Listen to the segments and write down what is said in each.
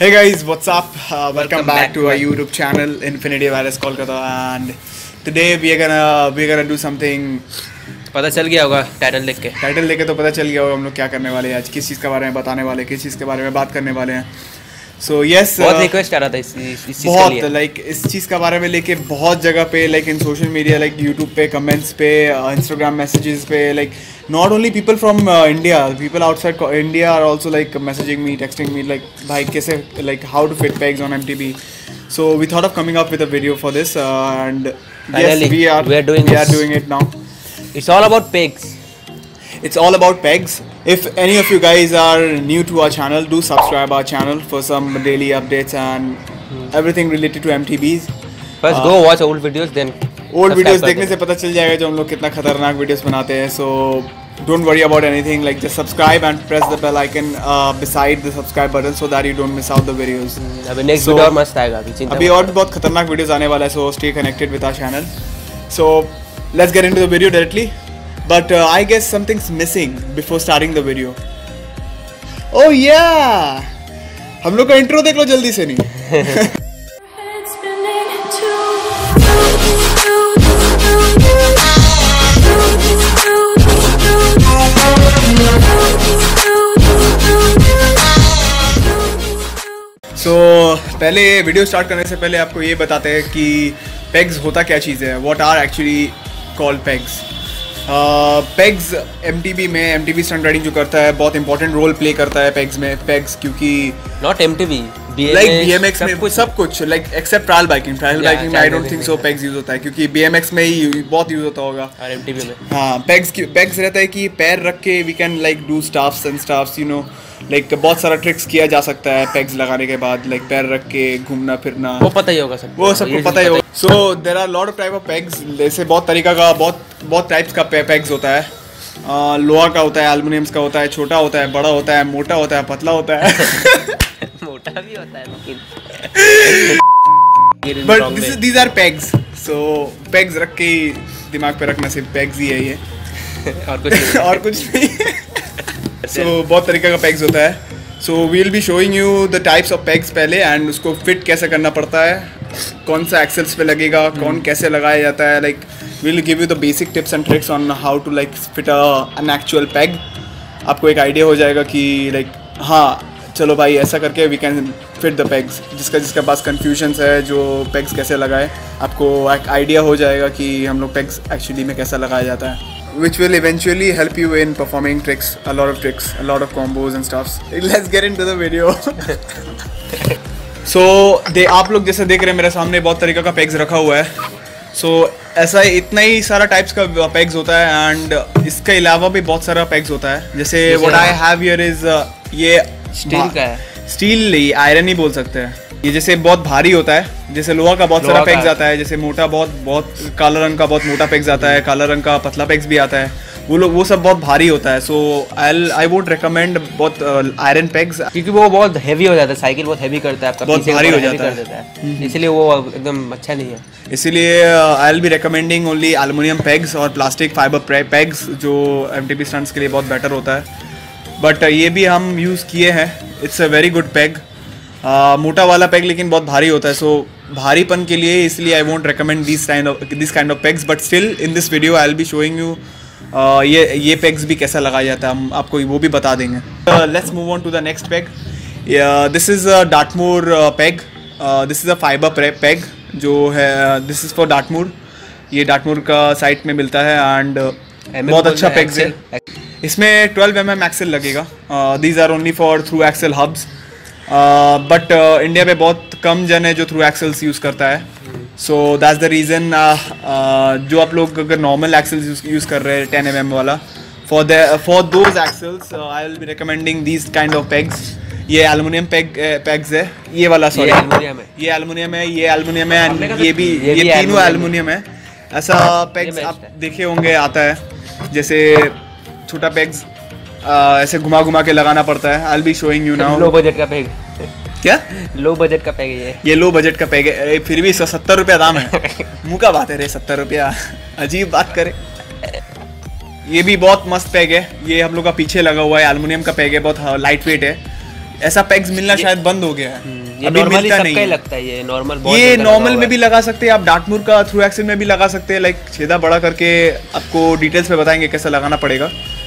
Hey guys, what's up? Welcome back to our YouTube channel, Infinity Virus Kolkata, and today we are gonna do something. पता चल गया होगा title देख के। Title देख के तो पता चल गया होगा हम लोग क्या करने वाले हैं आज, किस चीज़ के बारे में बताने वाले, किस चीज़ के बारे में बात करने वाले हैं। So yes, बहुत रिक्वेस्ट आ रहा था इस चीज़ बहुत के लिए। लाइक इस चीज़ के बारे में लेके बहुत जगह पे, like in social media, like YouTube पे कमेंट्स पे, इंस्टाग्राम मैसेजेस पे, like not only people from India, people outside India are also like messaging me, texting me like bhai kaise, like how to fit pegs on MTB. So we thought of coming up with a video for this, and Finally, yes, we are doing it now. It's all about pegs. It's all about pegs. If any of you guys are new to our channel, do subscribe our channel for some daily updates and everything related to MTBs. First go watch old videos, then old videos देखने से पता चल जाएगा जो हम लोग कितना खतरनाक वीडियोस बनाते हैं. So don't worry about anything, like just subscribe and press the bell icon beside the subscribe button so that you don't miss out the videos. अभी नेक्स्ट वीडियो और मस्त आएगा, अभी और भी बहुत खतरनाक वीडियोस आने वाला है. So stay connected with our channel. So let's get into the video directly. But I guess something's missing before starting the video. Oh yeah, हम लोग का इंट्रो देख लो जल्दी से. नहीं सो पहले वीडियो स्टार्ट करने से पहले आपको ये बताते हैं कि पेग्स होता क्या चीज़ है. What are actually called pegs. Pegs MTB में, एमटीबी स्टंट राइडिंग जो करता है बहुत इंपॉर्टेंट रोल प्ले करता है पेग्स में. पेग्स क्योंकि नॉट एमटीबी, लाइक बीएमएक्स में सब कुछ, लाइक एक्सेप्ट ट्रायल बाइकिंग में I don't think so pegs use होता है, क्योंकि बीएमएक्स में ही बहुत यूज होता होगा और एमटीबी में. हाँ, पेग्स रहता है कि पैर रख के we can like do stuffs and stuffs, you know, like बहुत सारा ट्रिक्स किया जा सकता है पेग्स लगाने के बाद. लाइक पैर रख के घूमना फिरना, वो पता ही होगा सबको, वो सबको पता ही होगा. So there are lot of type of pegs. जैसे बहुत तरीका का, बहुत टाइप्स का पेग्स होता है. लोहा का होता है, एल्युमिनियम्स का होता है, छोटा होता है, बड़ा होता है, मोटा होता है, पतला होता है. मोटा भी होता है लेकिन but these are pegs. So pegs रख के दिमाग पे रखना, सिर्फ पेग्स ही है ये. और कुछ नहीं. सो बहुत तरीके का पेग्स होता है. So we'll be showing you the types of pegs पहले, एंड उसको फिट कैसे करना पड़ता है, कौन सा एक्सेल्स पे लगेगा, कौन कैसे लगाया जाता है. Like we'll give you the basic tips and tricks on how to like fit an actual peg. आपको एक आइडिया हो जाएगा कि लाइक हाँ चलो भाई ऐसा करके we can fit the pegs. जिसका पास कन्फ्यूजन्स है जो पेग्स कैसे लगाए, आपको एक आइडिया हो जाएगा कि हम लोग पेग्स एक्चुअली में कैसा लगाया जाता है, which will eventually help you in performing tricks, a lot of combos and stuffs. Let's get into the video. So आप लोग जैसे देख रहे हैं मेरे सामने बहुत तरीका का पेग्स रखा हुआ है. So ऐसा इतना ही सारा टाइप्स का पेग्स होता है, एंड इसके अलावा भी बहुत सारा पेग्स होता है. जैसे what I have here is ये स्टील का है. स्टील, आयरन ही बोल सकते हैं. ये जैसे बहुत भारी होता है, जैसे लोहा का बहुत सारा पेग्स आता है. जैसे मोटा बहुत काला रंग का बहुत मोटा पेग्स आता है, काला रंग का पतला पेग्स भी आता है. वो सब बहुत भारी होता है. सो आई वुड रिकमेंड बहुत आयरन पेग्स, क्योंकि वो बहुत हैवी हो जाता है. साइकिल बहुत हैवी करता है, आपका बहुत भारी हो जाता है, इसलिए वो एकदम अच्छा नहीं है. इसीलिए I will be recommending only aluminium pegs और प्लास्टिक फाइबर पेग्स, जो एमटीबी स्टंट्स के लिए बहुत बेटर होता है. बट ये भी हम यूज़ किए हैं. It's a very good peg. मोटा वाला पेग लेकिन बहुत भारी होता है. सो भारीपन के लिए इसलिए I won't recommend this kind of pegs. But still in this video I will be showing you ये पेग्स भी कैसा लगाया जाता है, हम आपको वो भी बता देंगे. Let's move on to the next peg. This is a Dartmoor peg. This is a fibre peg जो है. This is for Dartmoor. ये डार्टमूर का साइट में मिलता है, एंड बहुत अच्छा पेग्स है. इसमें 12 mm एक्सेल लगेगा. These are only for through axle hubs. But India में बहुत कम जन है जो थ्रू एक्सेल्स यूज़ करता है. So that's the reason. जो आप लोग अगर नॉर्मल एक्सेल्स यूज़ कर रहे हैं 10 mm वाला, for those axles I will be recommending these kind of pegs. ये एल्युमिनियम पेग्स है. ये वाला सॉरी ये एल्युमिनियम है, ये एल्युमिनियम है, एंड ये तीनों एल्युमिनियम है. ऐसा पेग्स आप देखे होंगे आता है. जैसे छोटा पेग्स ऐसे घुमा के लगाना पड़ता है. I will be showing you now. Low budget का पेग. क्या लो बजट का पेग है ये लो बजट का पेग है. फिर भी 170 रुपया दाम है. मुँह का बात है रे, 70 रुपया, अजीब बात करे. ये भी बहुत मस्त पेग है. ये हम लोग का पीछे लगा हुआ है, एल्युमिनियम का पेग है, बहुत लाइट वेट है. ऐसा पेग्स मिलना शायद बंद हो गया है, ये अभी नॉर्मली मिलता सबका नहीं ही है। लगता है, ये नॉर्मल ये नॉर्मल में भी लगा सकते हैं आप, डार्टमूर का थ्रू एक्सेल में भी लगा सकते हैं, लाइक छेदा बड़ा करके आपको डिटेल्स में बताएंगे कैसे लगाना पड़ेगा।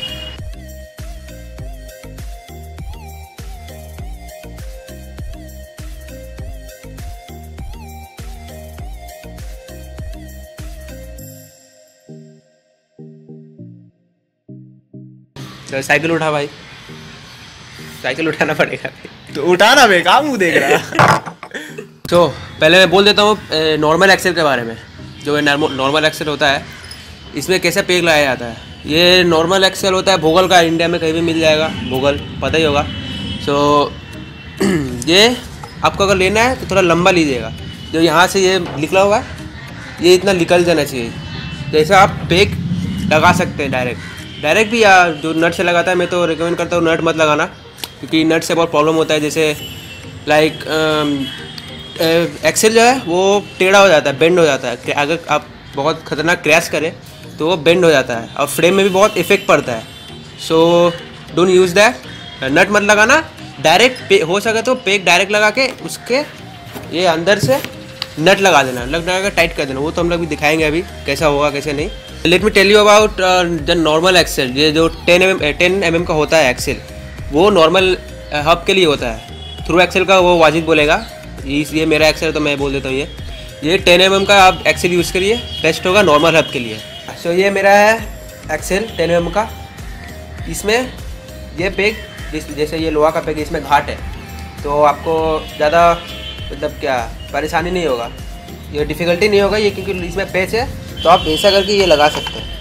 तो साइकिल उठा भाई, साइकिल उठाना पड़ेगा। तो उठाना बे, काम मुंह देख रहा। तो पहले मैं बोल देता हूँ नॉर्मल एक्सेल के बारे में। जो नॉर्मल एक्सेल होता है, इसमें कैसे पेग लगाया जाता है। ये नॉर्मल एक्सेल होता है भोगल का, इंडिया में कहीं भी मिल जाएगा, भोगल पता ही होगा। सो ये आपको अगर लेना है तो थोड़ा लंबा लीजिएगा। जो यहाँ से ये निकला हुआ है, ये इतना निकल जाना चाहिए। जैसे आप पेग लगा सकते हैं डायरेक्ट भी, या जो नट से लगाता है, मैं तो रिकमेंड करता हूँ नट मत लगाना, क्योंकि नट से बहुत प्रॉब्लम होता है। जैसे लाइक एक्सेल जो है वो टेढ़ा हो जाता है, बेंड हो जाता है। अगर आप बहुत खतरनाक क्रैश करें तो वो बेंड हो जाता है और फ्रेम में भी बहुत इफेक्ट पड़ता है। So don't use that, nut मत लगाना। डायरेक्ट हो सके तो पेग डायरेक्ट लगा के उसके ये अंदर से नट लगा देना, लगा के टाइट कर देना। वो तो हम लोग भी दिखाएंगे अभी कैसा होगा कैसे नहीं। Let me tell you about the normal axle. ये जो 10 mm का होता है एक्सेल, वो नॉर्मल हब के लिए होता है। थ्रू एक्सेल का वो वाजिद बोलेगा, ये मेरा एक्सेल तो मैं बोल देता हूँ। ये 10 mm का आप एक्सेल यूज़ करिए, बेस्ट होगा नॉर्मल हब के लिए। सो ये मेरा है एक्सेल 10 mm का। इसमें ये पेग जैसे ये लोहा का पेग, इसमें घाट है, तो आपको ज़्यादा मतलब क्या परेशानी नहीं होगा, ये डिफ़िकल्टी नहीं होगा ये, क्योंकि इसमें पेच है। तो आप ऐसा करके ये लगा सकते हैं,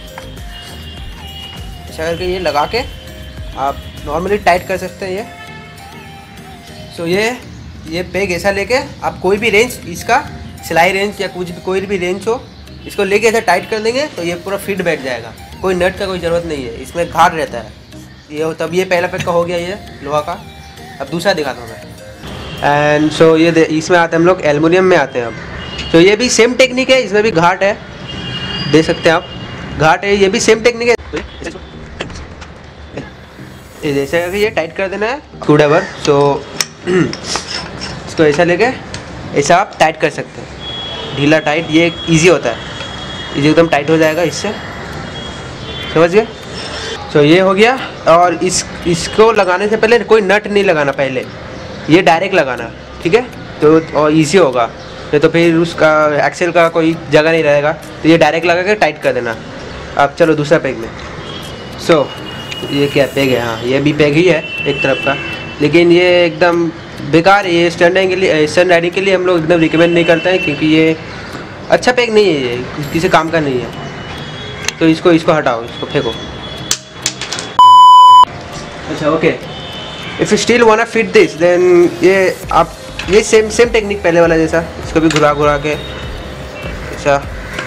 ऐसा करके ये लगा के आप नॉर्मली टाइट कर सकते हैं ये। सो ये पेग ऐसा लेके आप कोई भी रेंज, इसका सिलाई रेंज या कुछ भी कोई भी रेंज हो, इसको लेके ऐसा टाइट कर देंगे तो ये पूरा फिट बैठ जाएगा। कोई नट का कोई ज़रूरत नहीं है, इसमें घाट रहता है ये। तब ये पहला पेग का हो गया ये लोहा का। अब दूसरा दिखाता हूँ मैं। एंड सो ये इसमें आते हैं हम लोग एल्युमिनियम में आते हैं अब। तो ये भी सेम टेक्निक है, इसमें भी घाट है, देख सकते हैं आप, घाट है। ये भी सेम टेक्निक है, जैसे करके ये टाइट कर देना है स्क्रूड्राइवर। सो इसको ऐसा लेके ऐसा आप टाइट कर सकते हैं, ढीला टाइट। ये इजी होता है, इजी एकदम टाइट हो जाएगा इससे, समझ गए। तो ये हो गया। और इसको लगाने से पहले कोई नट नहीं लगाना, पहले ये डायरेक्ट लगाना, ठीक है। तो और ईजी होगा, नहीं तो फिर उसका एक्सेल का कोई जगह नहीं रहेगा। तो ये डायरेक्ट लगा के टाइट कर देना। अब चलो दूसरा पेग में। सो ये क्या पेग है, हाँ ये भी पेग ही है एक तरफ का, लेकिन ये एकदम बेकार है। ये स्टैंड राइडिंग के लिए हम लोग एकदम रिकमेंड नहीं करते हैं, क्योंकि ये अच्छा पेग नहीं है, ये किसी काम का नहीं है। तो इसको हटाओ, इसको फेंको। अच्छा okay, if you still want fit this, then ये आप ये सेम टेक्निक पहले वाला जैसा, इसको भी घुरा के ऐसा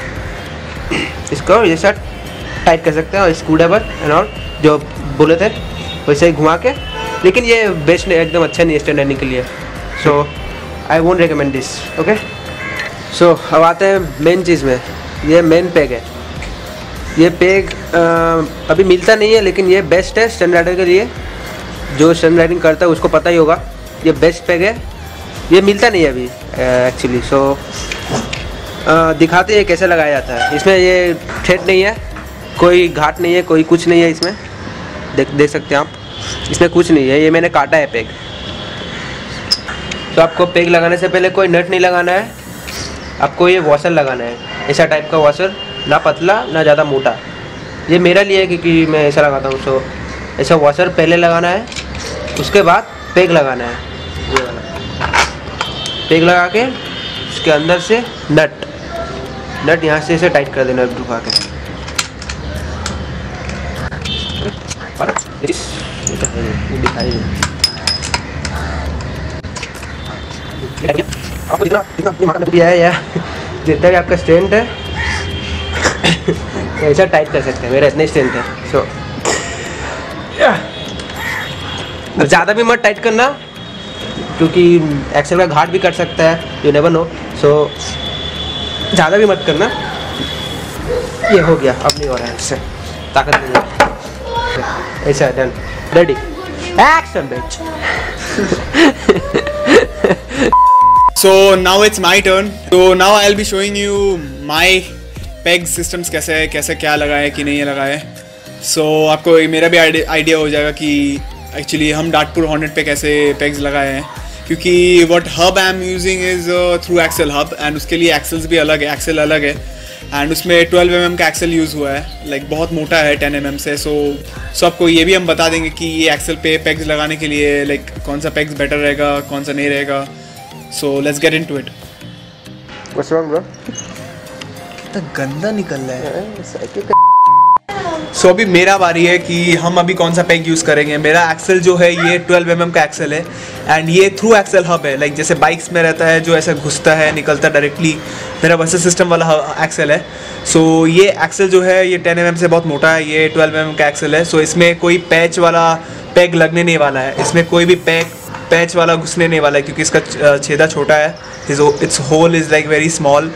इसको जैसा टाइट कर सकते हैं। और स्क्रूड्राइवर एंड ऑल जो बोले थे वैसे ही घुमा के, लेकिन ये बेस्ट नहीं, एकदम अच्छा नहीं है स्टैंड राइडिंग के लिए। So I won't recommend this, okay. So अब आते हैं मेन चीज़ में। ये मेन पेग है। ये पेग अभी मिलता नहीं है, लेकिन ये बेस्ट है स्टैंड राइडर के लिए। जो स्टैंड राइडिंग करता है उसको पता ही होगा, ये बेस्ट पेग है। ये मिलता नहीं है अभी एक्चुअली। सो दिखाते हैं कैसे लगाया जाता है। इसमें ये थ्रेड नहीं है, कोई घाट नहीं है, कोई कुछ नहीं है इसमें, देख सकते हैं आप, इसमें कुछ नहीं है। ये मैंने काटा है पेग। तो आपको पेग लगाने से पहले कोई नट नहीं लगाना है, आपको ये वॉशर लगाना है, ऐसा टाइप का वॉशर, ना पतला ना ज़्यादा मोटा। ये मेरा लिए है क्योंकि मैं ऐसा लगाता हूँ। सो ऐसा वॉशर पहले लगाना है, उसके बाद पेग लगाना है। ये वाला पेग लगा के उसके अंदर से नट यहाँ से ऐसे टाइट कर देना ढुका के। दिखाइए आपको जितना है या जितना भी आपका स्ट्रेंथ है ऐसा टाइट कर सकते हैं। मेरा इतना स्ट्रेंथ है। सो ज़्यादा भी मत टाइट करना, क्योंकि एक्सेल का घाट भी कर सकता है, यू नेवर नो। सो ज़्यादा भी मत करना। ये हो गया, अब नहीं हो रहा है, इससे ताकत नहीं है। ऐसा done, ready, action bench. So now it's my turn. So now I'll be showing you my peg systems कैसे क्या लगा है कि नहीं लगा है. So आपको मेरा भी आइडिया हो जाएगा कि एक्चुअली हम डाटपुर हॉर्नेट पे कैसे pegs लगाए हैं, क्योंकि what hub I am using is through axle hub and उसके लिए axles भी अलग है, axle अलग है एंड उसमें 12 mm का एक्सेल यूज़ हुआ है, लाइक बहुत मोटा है 10 mm से. सो आपको ये भी हम बता देंगे कि ये एक्सेल पे पेग्स लगाने के लिए लाइक कौन सा पेग्स बेटर रहेगा, कौन सा नहीं रहेगा. So let's get into it. What's wrong bro? कितना गंदा निकल रहा है. सो अभी मेरा बारी है कि हम अभी कौन सा पेग यूज़ करेंगे. मेरा एक्सेल जो है ये 12 mm का एक्सेल है एंड ये थ्रू एक्सेल हब है, लाइक जैसे बाइक्स में रहता है जो ऐसा घुसता है निकलता डायरेक्टली, मेरा वैसे सिस्टम वाला एक्सेल है. सो ये एक्सेल जो है ये 10 mm से बहुत मोटा है, ये 12 mm का एक्सेल है. सो इसमें कोई पैच वाला पेग लगने नहीं वाला है, इसमें कोई भी पैच वाला घुसने नहीं वाला है क्योंकि इसका छेदा छोटा है. It's hole is like very small.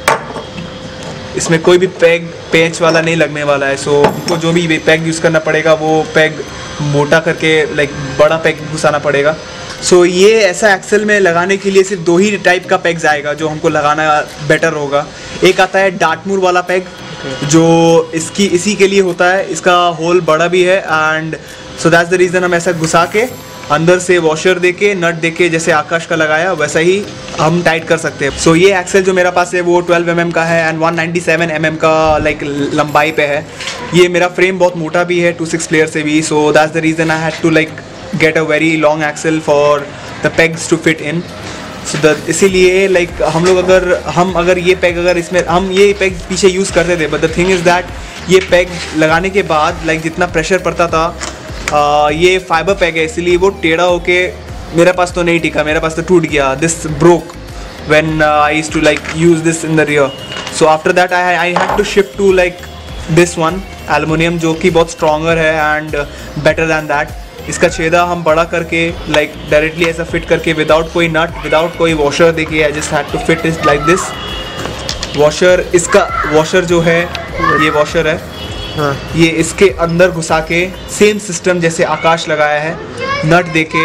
इसमें कोई भी पैच वाला नहीं लगने वाला है. सो उनको जो भी पैग यूज़ करना पड़ेगा वो पैग मोटा करके लाइक बड़ा पैग घुसाना पड़ेगा. सो ये ऐसा एक्सेल में लगाने के लिए सिर्फ 2 ही टाइप का पैग्स आएगा जो हमको लगाना बेटर होगा. एक आता है डार्टमूर वाला पैग जो इसी के लिए होता है, इसका होल बड़ा भी है and so that's the reason हम ऐसा घुसा के अंदर से वॉशर देके नट देके जैसे आकाश का लगाया वैसा ही हम टाइट कर सकते हैं. सो ये एक्सेल जो मेरा पास है वो 12 mm का है एंड 197 mm का लाइक लंबाई पे है. ये मेरा फ्रेम बहुत मोटा भी है 2-6 प्लेयर से भी. So that's the reason I had to like get a very long axle for the pegs to fit in. So इसीलिए लाइक हम अगर ये पैग अगर इसमें हम ये पैग पीछे यूज़ करते थे, but the thing is that ये पैग लगाने के बाद लाइक जितना प्रेशर पड़ता था ये फाइबर पैग है इसलिए वो टेढ़ा होके मेरे पास तो नहीं टिका, मेरे पास तो टूट गया. This broke when I used to like use this in the rear. So after that I had to shift to like this one aluminium जो कि बहुत स्ट्रॉन्गर है एंड बेटर दैन दैट. इसका छेदा हम बड़ा करके लाइक डायरेक्टली ऐसा फिट करके विदाउट कोई नट विदाउट कोई वॉशर देखिए I just had to fit it like this. Washer इसका वॉशर जो है ये वॉशर है. हाँ. ये इसके अंदर घुसा के सेम सिस्टम जैसे आकाश लगाया है, नट देके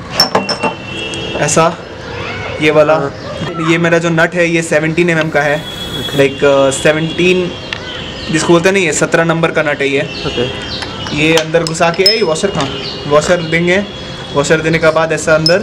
ऐसा ये वाला. ये मेरा जो नट है ये 17 mm का है, लाइक 17 जिसको बोलते नहीं है 17 नंबर का नट है ये. ये अंदर घुसा के है. वॉशर कहाँ? वॉशर देंगे. वॉशर देने के बाद ऐसा अंदर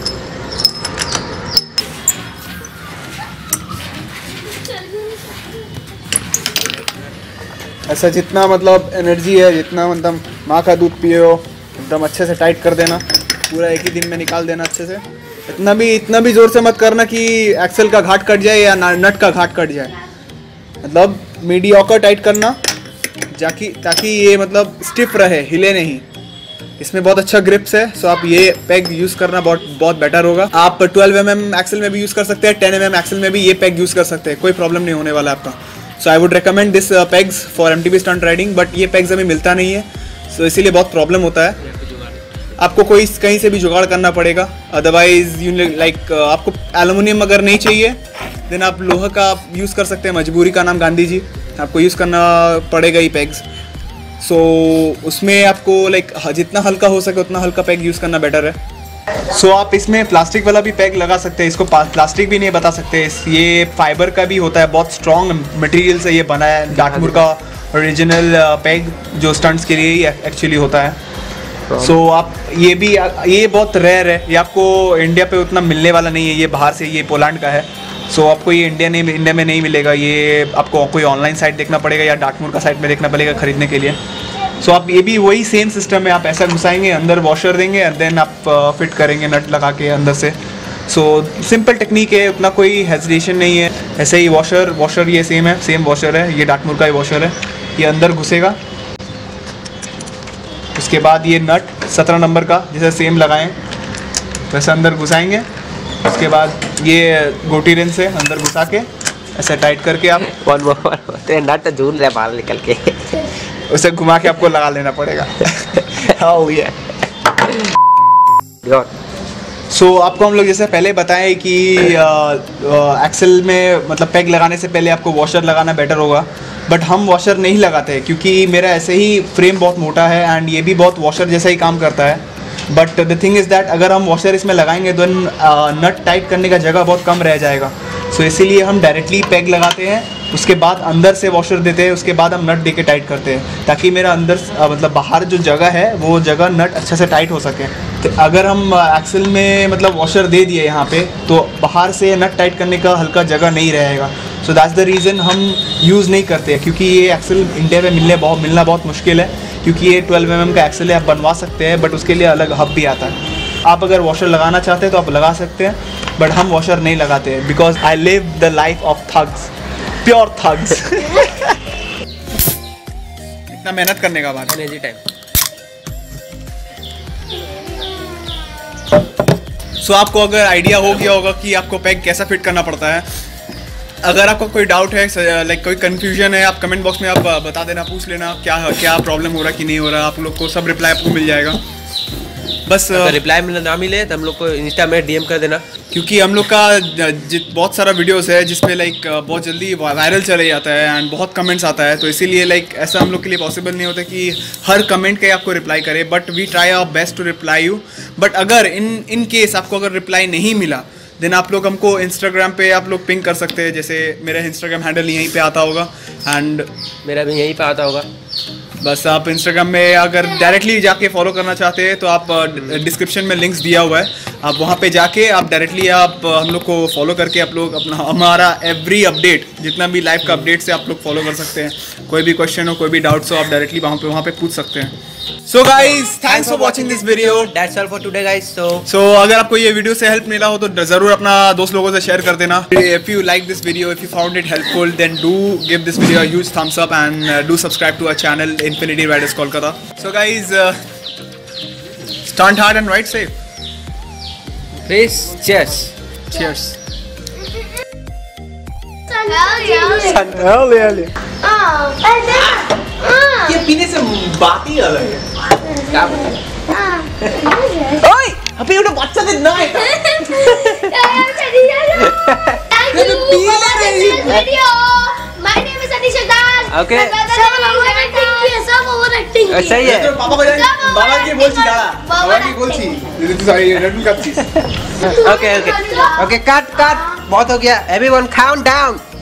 ऐसा जितना मतलब एनर्जी है, जितना मतलब माँ का दूध पिए हो एकदम अच्छे से टाइट कर देना, पूरा एक ही दिन में निकाल देना अच्छे से. इतना भी ज़ोर से मत करना कि एक्सेल का घाट कट जाए या नट का घाट कट जाए. मतलब मीडियोकर टाइट करना ताकि ये मतलब स्टिफ रहे, हिले नहीं. इसमें बहुत अच्छा ग्रिप्स है. सो आप ये पैग यूज़ करना बहुत बेटर होगा. आप 12 mm एक्सेल में भी यूज़ कर सकते हैं, 10 mm एक्सेल में भी ये पैग यूज़ कर सकते हैं, कोई प्रॉब्लम नहीं होने वाला आपका. So I would recommend this pegs for MTB stunt riding. But ये पेग्स हमें मिलता नहीं है, सो इसीलिए बहुत प्रॉब्लम होता है. आपको कहीं से भी जुगाड़ करना पड़ेगा. अदरवाइज यू लाइक आपको एलुमिनियम अगर नहीं चाहिए देन आप लोहा का आप यूज़ कर सकते हैं. मजबूरी का नाम गांधी जी, आपको यूज़ करना पड़ेगा ही पेग्स. सो उसमें आपको लाइक जितना हल्का हो सके उतना हल्का पैग यूज़ करना बेटर है. सो आप इसमें प्लास्टिक वाला भी पैग लगा सकते हैं. इसको प्लास्टिक भी नहीं बता सकते, ये फाइबर का भी होता है, बहुत स्ट्रॉन्ग मटेरियल से ये बना है. डार्टमूर का ओरिजिनल पैग जो स्टंट्स के लिए ही एक्चुअली होता है. सो आप ये बहुत रेयर है, ये आपको इंडिया पे उतना मिलने वाला नहीं है. ये बाहर से, ये पोलैंड का है. सो आपको ये इंडिया में नहीं मिलेगा. ये आपको कोई ऑनलाइन साइट देखना पड़ेगा या डार्टमूर का साइट में देखना पड़ेगा खरीदने के लिए. सो आप ये भी वही सेम सिस्टम है, आप ऐसा घुसाएंगे, अंदर वॉशर देंगे एंड देन आप फिट करेंगे नट लगा के अंदर से. सो सिंपल टेक्निक है, उतना कोई हेजिटेशन नहीं है. ऐसे ही वॉशर ये सेम वॉशर है, ये डार्टमूर का ही वॉशर है. ये अंदर घुसेगा, उसके बाद ये नट 17 नंबर का जैसे सेम लगाएं वैसे अंदर घुसाएंगे. उसके बाद ये गोटी रेंज से अंदर घुसा के ऐसे टाइट करके आप नट झूल रहा है बाहर निकल के, उसे घुमा के आपको लगा लेना पड़ेगा. हाँ ये. सो आपको हम लोग जैसे पहले बताएं कि एक्सेल में मतलब पैग लगाने से पहले आपको वॉशर लगाना बेटर होगा. बट हम वॉशर नहीं लगाते क्योंकि मेरा ऐसे ही फ्रेम बहुत मोटा है एंड ये भी बहुत वॉशर जैसा ही काम करता है. But the thing is that अगर हम वॉशर इसमें लगाएंगे तो नट टाइट करने का जगह बहुत कम रह जाएगा। सो इसीलिए हम डायरेक्टली पैग लगाते हैं, उसके बाद अंदर से वॉशर देते हैं, उसके बाद हम नट दे के टाइट करते हैं, ताकि मेरा अंदर मतलब बाहर जो जगह है वो जगह नट अच्छे से टाइट हो सके। तो अगर हम एक्सल में मतलब वॉशर दे दिए यहाँ पे, तो बाहर से नट टाइट करने का हल्का जगह नहीं रहेगा। सो दैट्स द रीज़न हम यूज़ नहीं करते हैं, क्योंकि ये एक्सल इंडिया में मिलना बहुत मुश्किल है, क्योंकि ये 12 mm का एक्सल है। आप बनवा सकते हैं, बट उसके लिए अलग हब भी आता है। आप अगर वॉशर लगाना चाहते हैं तो आप लगा सकते हैं, बट हम वॉशर नहीं लगाते हैं, because I live the life of thugs, pure thugs. इतना मेहनत करने का बाद एनर्जी टाइम। सो आपको अगर आइडिया हो गया होगा कि आपको पैग कैसा फिट करना पड़ता है। अगर आपको कोई डाउट है, लाइक कोई कंफ्यूजन है, आप कमेंट बॉक्स में आप बता देना, पूछ लेना क्या प्रॉब्लम हो रहा है कि नहीं हो रहा। आप लोग को सब रिप्लाई आपको मिल जाएगा। बस अगर रिप्लाई ना मिले तो हम लोग को इंस्टा में DM कर देना, क्योंकि हम लोग का बहुत सारा वीडियोस है जिसमें लाइक बहुत जल्दी वायरल चले जाता है एंड बहुत कमेंट्स आता है, तो इसीलिए लाइक ऐसा हम लोग के लिए पॉसिबल नहीं होता कि हर कमेंट के आपको रिप्लाई करें, but we try our best to reply you. But अगर इन केस आपको अगर रिप्लाई नहीं मिला, देन आप लोग हमको इंस्टाग्राम पे आप लोग पिंग कर सकते हैं। जैसे मेरा इंस्टाग्राम हैंडल यहीं पे आता होगा एंड मेरा भी यहीं पे आता होगा। बस आप इंस्टाग्राम में अगर डायरेक्टली जाके फॉलो करना चाहते हैं तो आप डिस्क्रिप्शन में लिंक्स दिया हुआ है, आप वहाँ पे जाके आप डायरेक्टली आप हम लोग को फॉलो करके आप लोग अपना हमारा एवरी अपडेट, जितना भी लाइव का अपडेट से आप लोग फॉलो कर सकते हैं। कोई भी क्वेश्चन हो, कोई भी डाउट्स हो, आप डायरेक्टली वहाँ पे पूछ सकते हैं। So guys, thanks for watching this video. That's all for today guys. So अगर आपको ये वीडियो से हेल्प मिला हो तो जरूर अपना दोस्त लोगों से शेयर कर देना। If you like this video, if you found it helpful, then do give this video a huge thumbs up and do subscribe to our channel Infinity Riders Kolkata. So guys, stunt hard and ride safe. Please, cheers. Cheers. ये पीने से बात ही अलग है। क्या ओए, अबे उन्हें बच्चा दे ना है। My name is Anisha Das. Okay. सही है। बाबा की बोल ची दादा। बाबा की बोल ची। ये तो सारी रेड बुल का चीज। Okay, cut. बहुत हो गया। Everyone count down.